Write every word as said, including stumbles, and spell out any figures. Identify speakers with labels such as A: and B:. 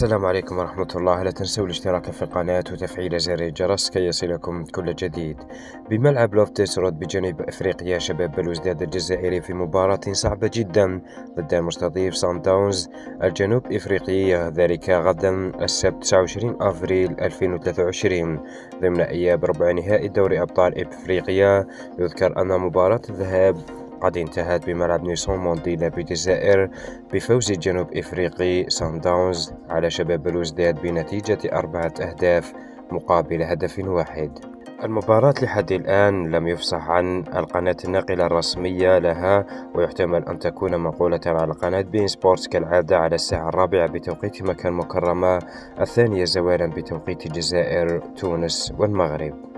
A: السلام عليكم ورحمة الله. لا تنسوا الاشتراك في القناة وتفعيل زر الجرس كي يصلكم كل جديد. بملعب لوفتس رود بجنوب افريقيا، شباب بلوزداد الجزائري في مباراة صعبة جدا ضد المستضيف سان داونز الجنوب افريقي، ذلك غدا السبت تسعة وعشرين افريل ألفين وثلاثة وعشرين ضمن اياب ربع نهائي دوري ابطال افريقيا. يذكر ان مباراة الذهاب قد انتهت بملعب نيلسون مونديلا بالجزائر بفوز الجنوب افريقي سان داونز على شباب بلوزداد بنتيجة أربعة أهداف مقابل هدف واحد. المباراة لحد الآن لم يفصح عن القناة الناقلة الرسمية لها، ويحتمل أن تكون منقولة على قناة بين سبورتس كالعادة على الساعة الرابعة بتوقيت مكة المكرمة، الثانية زوالا بتوقيت الجزائر، تونس والمغرب.